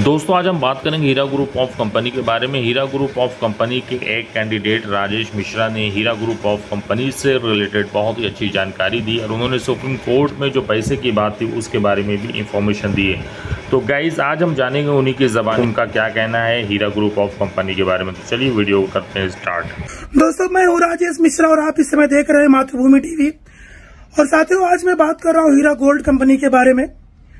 दोस्तों आज हम बात करेंगे हीरा ग्रुप ऑफ कंपनी के बारे में। हीरा ग्रुप ऑफ कंपनी के एक कैंडिडेट राजेश मिश्रा ने हीरा ग्रुप ऑफ कंपनी से रिलेटेड बहुत ही अच्छी जानकारी दी और उन्होंने सुप्रीम कोर्ट में जो पैसे की बात थी उसके बारे में भी इंफॉर्मेशन दी है। तो गाइज आज हम जानेंगे उन्हीं की ज़बान उनका क्या कहना है हीरा ग्रुप ऑफ कंपनी के बारे में। तो चलिए वीडियो करते हैं स्टार्ट। दोस्तों मैं हूँ राजेश मिश्रा और आप इस समय देख रहे हैं मातृभूमि टीवी। और साथियों आज मैं बात कर रहा हूँ हीरा गोल्ड कंपनी के बारे में।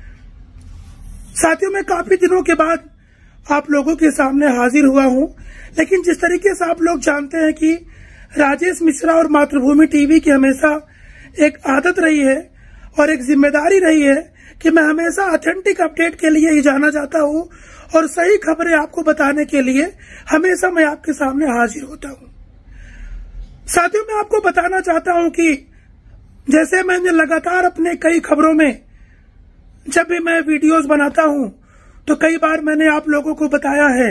साथियों मैं काफी दिनों के बाद आप लोगों के सामने हाजिर हुआ हूं, लेकिन जिस तरीके से आप लोग जानते हैं कि राजेश मिश्रा और मातृभूमि टीवी की हमेशा एक आदत रही है और एक जिम्मेदारी रही है कि मैं हमेशा ऑथेंटिक अपडेट के लिए ही जाना चाहता हूं और सही खबरें आपको बताने के लिए हमेशा मैं आपके सामने हाजिर होता हूं। साथियों मैं आपको बताना चाहता हूं कि जैसे मैंने लगातार अपने कई खबरों में जब भी मैं वीडियोस बनाता हूं तो कई बार मैंने आप लोगों को बताया है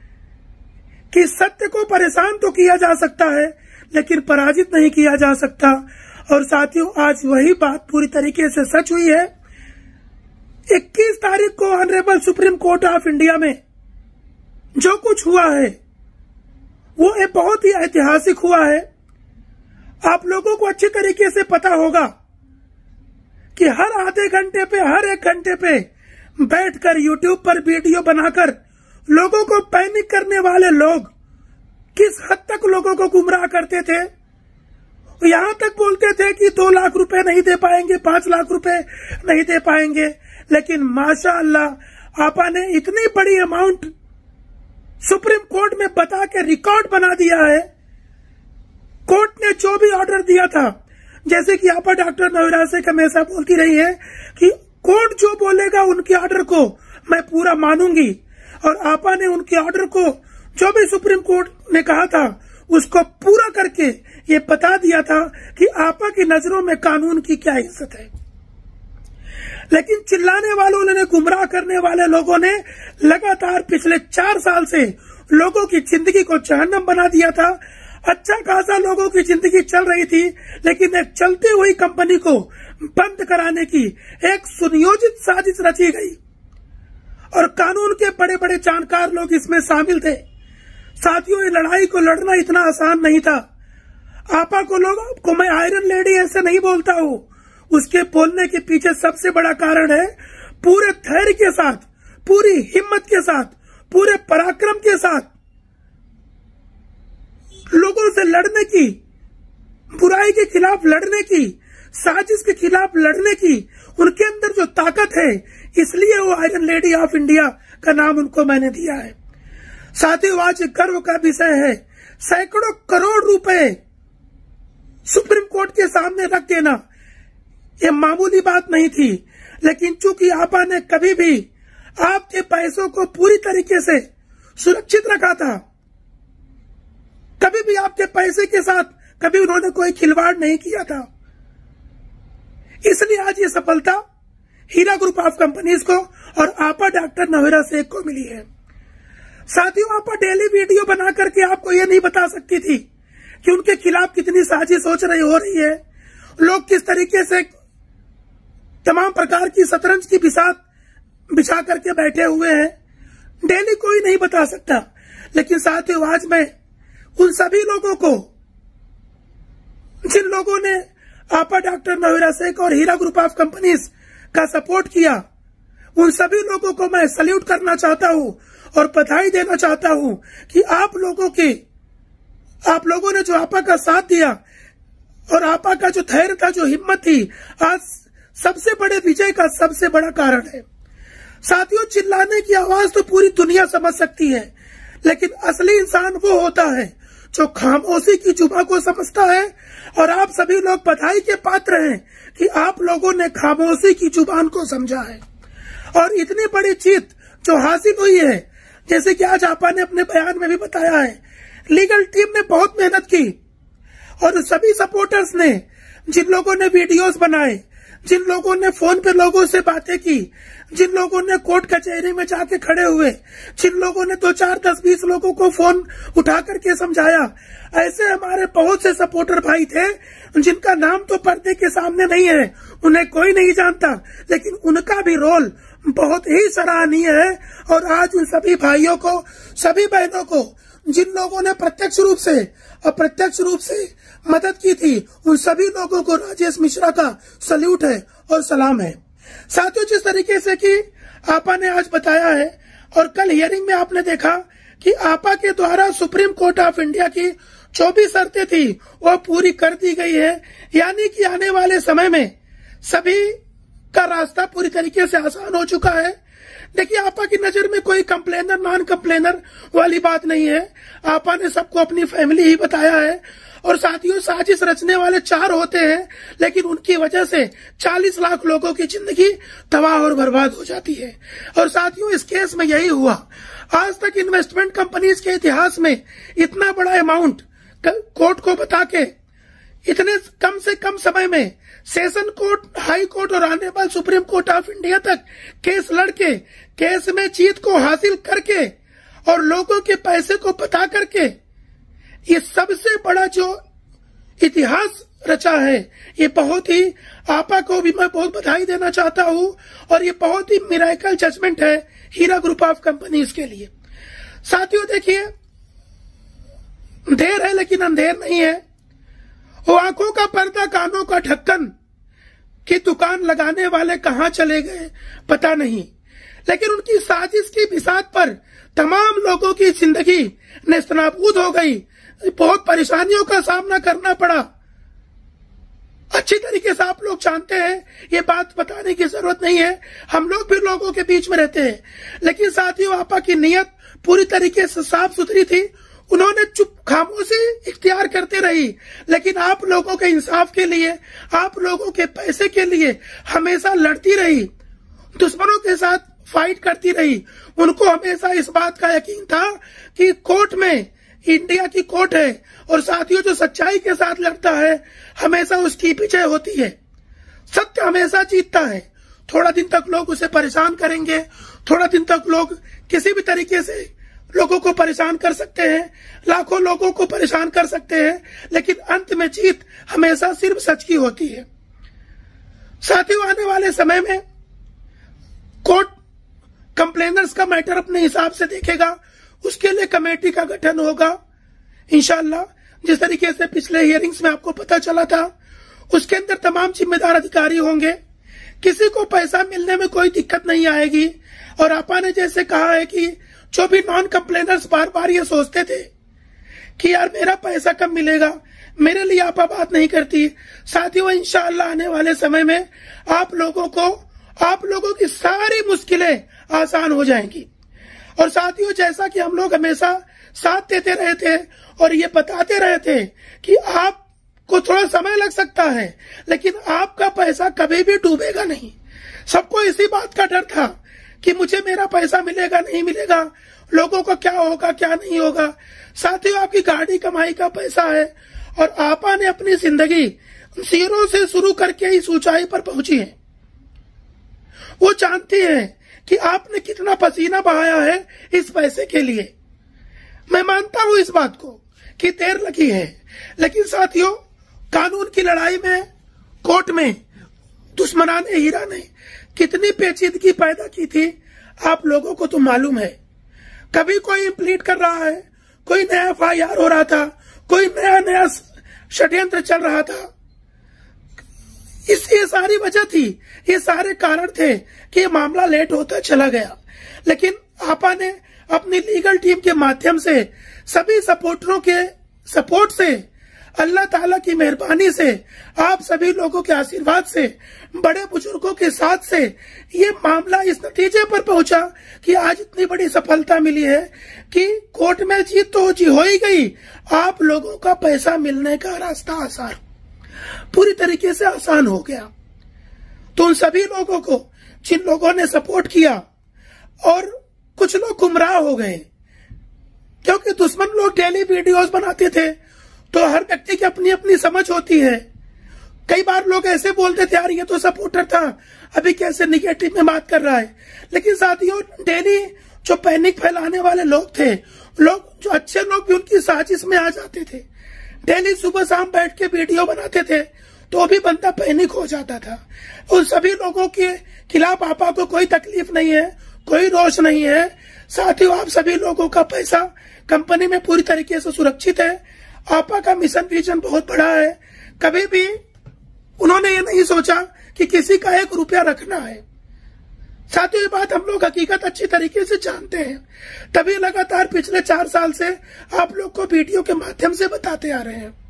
कि सत्य को परेशान तो किया जा सकता है लेकिन पराजित नहीं किया जा सकता। और साथियों आज वही बात पूरी तरीके से सच हुई है। 21 तारीख को honourable supreme court of India में जो कुछ हुआ है वो एक बहुत ही ऐतिहासिक हुआ है। आप लोगों को अच्छी तरीके से पता होगा कि हर आधे घंटे पे हर एक घंटे पे बैठकर यूट्यूब पर वीडियो बनाकर लोगों को पैनिक करने वाले लोग किस हद तक लोगों को गुमराह करते थे। यहां तक बोलते थे कि 2 लाख रुपए नहीं दे पाएंगे, 5 लाख रुपए नहीं दे पाएंगे, लेकिन माशाअल्लाह आपा ने इतनी बड़ी अमाउंट सुप्रीम कोर्ट में बता के रिकॉर्ड बना दिया है। कोर्ट ने जो भी ऑर्डर दिया था, जैसे कि आपा डॉक्टर नवीरा शेख हमेशा बोलती रही है कि कोर्ट जो बोलेगा उनके ऑर्डर को मैं पूरा मानूंगी, और आपा ने उनके ऑर्डर को जो भी सुप्रीम कोर्ट ने कहा था उसको पूरा करके ये बता दिया था कि आपा की नजरों में कानून की क्या इज्जत है। लेकिन चिल्लाने वालों ने, गुमराह करने वाले लोगों ने लगातार पिछले 4 साल से लोगों की जिंदगी को जहन्नम बना दिया था। अच्छा खासा लोगों की जिंदगी चल रही थी, लेकिन एक चलती हुई कंपनी को बंद कराने की एक सुनियोजित साजिश रची गई और कानून के बड़े बड़े जानकार लोग इसमें शामिल थे। साथियों ये लड़ाई को लड़ना इतना आसान नहीं था। आपा को मैं आयरन लेडी ऐसे नहीं बोलता हूँ, उसके बोलने के पीछे सबसे बड़ा कारण है पूरे धैर्य के साथ, पूरी हिम्मत के साथ, पूरे पराक्रम के साथ लोगों से लड़ने की, बुराई के खिलाफ लड़ने की, साजिश के खिलाफ लड़ने की उनके अंदर जो ताकत है, इसलिए वो आयरन लेडी ऑफ इंडिया का नाम उनको मैंने दिया है। साथियों आज गर्व का विषय है, सैकड़ों करोड़ रुपए सुप्रीम कोर्ट के सामने रख देना ये मामूली बात नहीं थी, लेकिन चूंकि आपा ने कभी भी आपके पैसों को पूरी तरीके से सुरक्षित रखा था, कभी भी आपके पैसे के साथ कभी उन्होंने कोई खिलवाड़ नहीं किया था, इसलिए आज ये सफलता हीरा ग्रुप ऑफ कंपनीज को और आपा डॉक्टर नवीरा शेख को मिली है। साथियों आपा डेली वीडियो बना करके आपको ये नहीं बता सकती थी कि उनके खिलाफ कितनी साजिश हो रही है, लोग किस तरीके से तमाम प्रकार की शतरंज की बिसात बिछा करके बैठे हुए हैं, डेली कोई नहीं बता सकता। लेकिन साथियों आज मैं उन सभी लोगों को, जिन लोगों ने आपा डॉक्टर नवीरा शेख और हीरा ग्रुप ऑफ कंपनीज का सपोर्ट किया, उन सभी लोगों को मैं सैल्यूट करना चाहता हूं और बधाई देना चाहता हूं कि आप लोगों ने जो आपा का साथ दिया और आपा का जो धैर्य था, जो हिम्मत थी, आज सबसे बड़े विजय का सबसे बड़ा कारण है। साथियों चिल्लाने की आवाज तो पूरी दुनिया समझ सकती है, लेकिन असली इंसान वो होता है जो खामोशी की जुबा को समझता है। और आप सभी लोग बधाई के पात्र हैं कि आप लोगों ने खामोशी की जुबान को समझा है और इतनी बड़ी जीत जो हासिल हुई है, जैसे कि आज आपा ने अपने बयान में भी बताया है, लीगल टीम ने बहुत मेहनत की और सभी सपोर्टर्स ने, जिन लोगों ने वीडियोस बनाए, जिन लोगों ने फोन पे लोगों से बातें की, जिन लोगों ने कोर्ट कचहरी में जाके खड़े हुए, जिन लोगों ने 2, 4, 10, 20 लोगों को फोन उठा करके समझाया, ऐसे हमारे बहुत से सपोर्टर भाई थे जिनका नाम तो पर्दे के सामने नहीं है, उन्हें कोई नहीं जानता, लेकिन उनका भी रोल बहुत ही सराहनीय है। और आज उन सभी भाइयों को, सभी बहनों को, जिन लोगों ने प्रत्यक्ष रूप से अप्रत्यक्ष रूप से मदद की थी, उन सभी लोगों को राजेश मिश्रा का सल्यूट है और सलाम है। साथियों, जिस तरीके से कि आपा ने आज बताया है और कल हियरिंग में आपने देखा कि आपा के द्वारा सुप्रीम कोर्ट ऑफ इंडिया की 24 शर्तें थी, वह पूरी कर दी गई है। यानी कि आने वाले समय में सभी का रास्ता पूरी तरीके से आसान हो चुका है। देखिए, आपा की नजर में कोई कंप्लेनर नॉन कंप्लेनर वाली बात नहीं है। आपा ने सबको अपनी फैमिली ही बताया है। और साथियों, साजिश रचने वाले 4 होते हैं, लेकिन उनकी वजह से 40 लाख लोगों की जिंदगी तबाह और बर्बाद हो जाती है। और साथियों, इस केस में यही हुआ। आज तक इन्वेस्टमेंट कंपनीज के इतिहास में इतना बड़ा अमाउंट कोर्ट को बता के इतने कम से कम समय में सेशन कोर्ट, हाई कोर्ट और honourable supreme court of India तक केस लड़के, केस में जीत को हासिल करके और लोगों के पैसे को बता करके ये सबसे बड़ा जो इतिहास रचा है, ये बहुत ही, आपा को भी मैं बहुत बधाई देना चाहता हूं। और ये बहुत ही मिरेकल जजमेंट है हीरा ग्रुप ऑफ कंपनीज के लिए। साथियों, देखिए, देर है लेकिन अंधेर नहीं है। वो आंखों का पर्दा, कानों का ढक्कन की दुकान लगाने वाले कहां चले गए पता नहीं, लेकिन उनकी साजिश की बिसात पर तमाम लोगों की जिंदगी नेस्तनाबूद हो गई। बहुत परेशानियों का सामना करना पड़ा। अच्छी तरीके से आप लोग जानते हैं, ये बात बताने की जरूरत नहीं है, हम लोग भी लोगों के बीच में रहते हैं। लेकिन साथियों, आपा की नीयत पूरी तरीके से साफ सुथरी थी। उन्होंने चुप खामोशी इख्तियार करते रही, लेकिन आप लोगों के इंसाफ के लिए, आप लोगों के पैसे के लिए हमेशा लड़ती रही, दुश्मनों के साथ फाइट करती रही। उनको हमेशा इस बात का यकीन था कि कोर्ट में, इंडिया की कोर्ट है, और साथियों, जो सच्चाई के साथ लड़ता है हमेशा उसकी विजय होती है। सत्य हमेशा जीतता है। थोड़ा दिन तक लोग उसे परेशान करेंगे, थोड़ा दिन तक लोग किसी भी तरीके से लोगों को परेशान कर सकते हैं, लाखों लोगों को परेशान कर सकते हैं, लेकिन अंत में जीत हमेशा सिर्फ सच की होती है। साथियों, आने वाले समय में कोर्ट कंप्लेनर्स का मैटर अपने हिसाब से देखेगा, उसके लिए कमेटी का गठन होगा इंशाल्लाह। जिस तरीके से पिछले हियरिंग्स में आपको पता चला था, उसके अंदर तमाम जिम्मेदार अधिकारी होंगे। किसी को पैसा मिलने में कोई दिक्कत नहीं आएगी। और आपा ने जैसे कहा है कि जो भी नॉन कंप्लेनर्स बार बार ये सोचते थे कि यार मेरा पैसा कब मिलेगा, मेरे लिए आपा बात नहीं करती। साथियों, इंशाअल्लाह आने वाले समय में आप लोगों की सारी मुश्किलें आसान हो जाएंगी। और साथियों, जैसा कि हम लोग हमेशा साथ देते रहे थे और ये बताते रहे थे कि आपको थोड़ा समय लग सकता है, लेकिन आपका पैसा कभी भी डूबेगा नहीं। सबको इसी बात का डर था कि मुझे मेरा पैसा मिलेगा नहीं मिलेगा, लोगों को क्या होगा क्या नहीं होगा। साथियों, आपकी गाड़ी कमाई का पैसा है और आपा ने अपनी जिंदगी 0 से शुरू करके इस ऊंचाई पर पहुंची है। वो जानती है कि आपने कितना पसीना बहाया है इस पैसे के लिए। मैं मानता हूं इस बात को कि देर लगी है, लेकिन साथियों, कानून की लड़ाई में, कोर्ट में दुश्मनाने हीरा ने कितनी पेचीदगी पैदा की थी आप लोगों को तो मालूम है। कभी कोई प्लीट कर रहा है, कोई नया FIR हो रहा था, कोई नया षड्यंत्र चल रहा था। ये सारी वजह थी, ये सारे कारण थे कि ये मामला लेट होता चला गया। लेकिन आपा ने अपनी लीगल टीम के माध्यम से, सभी सपोर्टरों के सपोर्ट से, अल्लाह ताला की मेहरबानी से, आप सभी लोगों के आशीर्वाद से, बड़े बुजुर्गों के साथ से ये मामला इस नतीजे पर पहुंचा कि आज इतनी बड़ी सफलता मिली है कि कोर्ट में जीत तो हो ही गई, आप लोगों का पैसा मिलने का रास्ता आसान, पूरी तरीके से आसान हो गया। तो उन सभी लोगों को, जिन लोगों ने सपोर्ट किया, और कुछ लोग गुमराह हो गए क्योंकि दुश्मन लोग डेली वीडियोस बनाते थे, तो हर व्यक्ति की अपनी अपनी समझ होती है। कई बार लोग ऐसे बोलते थे, यार ये तो सपोर्टर था, अभी कैसे निगेटिव में बात कर रहा है। लेकिन साथियों, डेली जो पैनिक फैलाने वाले लोग थे, जो अच्छे लोग भी उनकी साजिश में आ जाते थे। डेली सुबह शाम बैठ के वीडियो बनाते थे, तो भी बंदा पैनिक हो जाता था। उन सभी लोगों के खिलाफ पापा को कोई तकलीफ नहीं है, कोई रोष नहीं है। साथियों, आप सभी लोगों का पैसा कंपनी में पूरी तरीके से सुरक्षित है। आपा का मिशन विजन बहुत बड़ा है। कभी भी उन्होंने ये नहीं सोचा कि किसी का 1 रुपया रखना है। साथियों, ये बात हम लोग हकीकत अच्छी तरीके से जानते हैं, तभी लगातार पिछले 4 साल से आप लोग को वीडियो के माध्यम से बताते आ रहे हैं।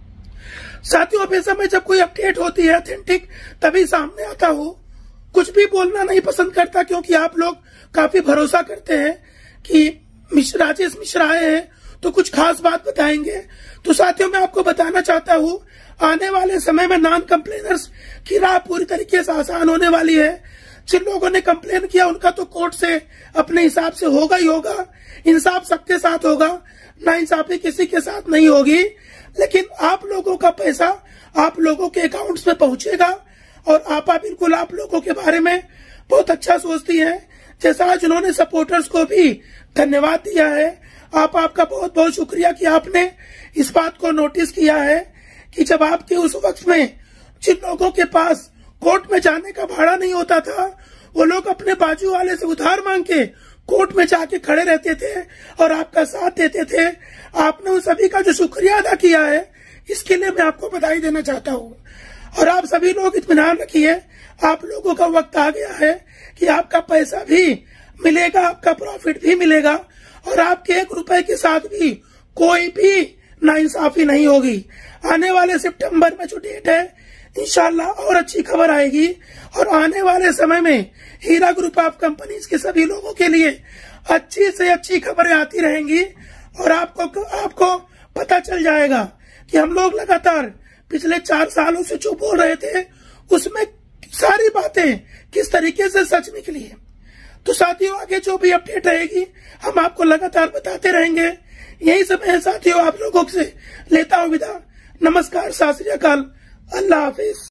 साथियों, हमेशा में जब कोई अपडेट होती है ऑथेंटिक, तभी सामने आता हो। कुछ भी बोलना नहीं पसंद करता, क्योंकि आप लोग काफी भरोसा करते हैं कि राजेश मिश्रा आए हैं तो कुछ खास बात बताएंगे। तो साथियों, मैं आपको बताना चाहता हूँ, आने वाले समय में नॉन कंप्लेनर्स की राह पूरी तरीके से आसान होने वाली है। जिन लोगों ने कंप्लेन किया उनका तो कोर्ट से अपने हिसाब से होगा ही होगा। इंसाफ सबके साथ होगा, नाइंसाफी किसी के साथ नहीं होगी। लेकिन आप लोगों का पैसा आप लोगों के अकाउंट्स में पहुंचेगा। और आपा बिल्कुल आप लोगों के बारे में बहुत अच्छा सोचती है। जैसा आज उन्होंने सपोर्टर्स को भी धन्यवाद दिया है। आपका बहुत बहुत शुक्रिया कि आपने इस बात को नोटिस किया है कि जब आपके उस वक्त में जिन लोगों के पास कोर्ट में जाने का भाड़ा नहीं होता था, वो लोग अपने बाजू वाले से उधार मांग के कोर्ट में जाके खड़े रहते थे और आपका साथ देते थे। आपने उन सभी का जो शुक्रिया अदा किया है, इसके लिए मैं आपको बधाई देना चाहता हूँ। और आप सभी लोग इत्मीनान रखिए, आप लोगों का वक्त आ गया है कि आपका पैसा भी मिलेगा, आपका प्रॉफिट भी मिलेगा और आपके 1 रुपए के साथ भी कोई भी नाइंसाफी नहीं होगी। आने वाले सितंबर में जो डेट है, इंशाल्लाह और अच्छी खबर आएगी। और आने वाले समय में हीरा ग्रुप ऑफ कंपनीज के सभी लोगों के लिए अच्छी से अच्छी खबरें आती रहेंगी। और आपको पता चल जाएगा कि हम लोग लगातार पिछले 4 सालों से जो बोल रहे थे, उसमें सारी बातें किस तरीके से सच निकली है। तो साथियों, आगे जो भी अपडेट रहेगी हम आपको लगातार बताते रहेंगे। यही सब है साथियों, आप लोगों से लेता हूं विदा। नमस्कार, सत श्री अकाल, अल्लाह हाफिज।